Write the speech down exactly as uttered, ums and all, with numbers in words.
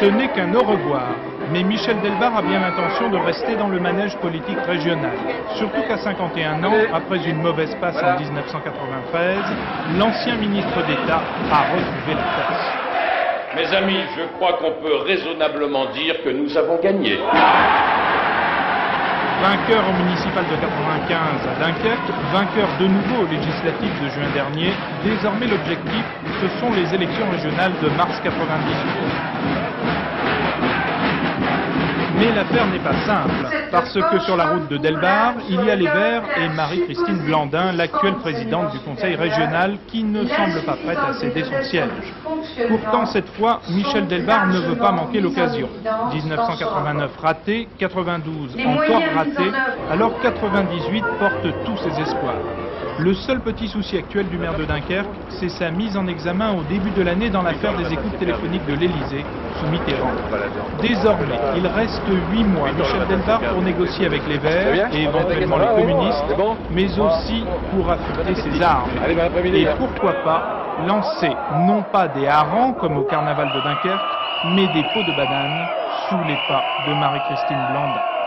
Ce n'est qu'un au revoir, mais Michel Delbarre a bien l'intention de rester dans le manège politique régional. Surtout qu'à cinquante et un ans, après une mauvaise passe en mille neuf cent quatre-vingt-treize, l'ancien ministre d'État a retrouvé la place. Mes amis, je crois qu'on peut raisonnablement dire que nous avons gagné. Vainqueur au municipal de quatre-vingt-quinze à Dunkerque, vainqueur de nouveau aux législatives de juin dernier, désormais l'objectif, ce sont les élections régionales de mars quatre-vingt-dix-huit. Mais l'affaire n'est pas simple, parce que sur la route de Delbarre, il y a les Verts et Marie-Christine Blandin, l'actuelle présidente du conseil régional, qui ne semble pas prête à céder son siège. Pourtant, cette fois, Michel Delbarre ne veut pas manquer l'occasion. mille neuf cent quatre-vingt-neuf raté, quatre-vingt-douze encore raté, alors quatre-vingt-dix-huit porte tous ses espoirs. Le seul petit souci actuel du maire de Dunkerque, c'est sa mise en examen au début de l'année dans l'affaire des écoutes téléphoniques de l'Élysée, sous Mitterrand. Désormais, il reste huit mois à Michel Delbarre pour négocier avec les Verts et éventuellement les communistes, mais aussi pour affûter ses armes. Et pourquoi pas lancer non pas des harengs comme au carnaval de Dunkerque, mais des pots de banane sous les pas de Marie-Christine Blandin.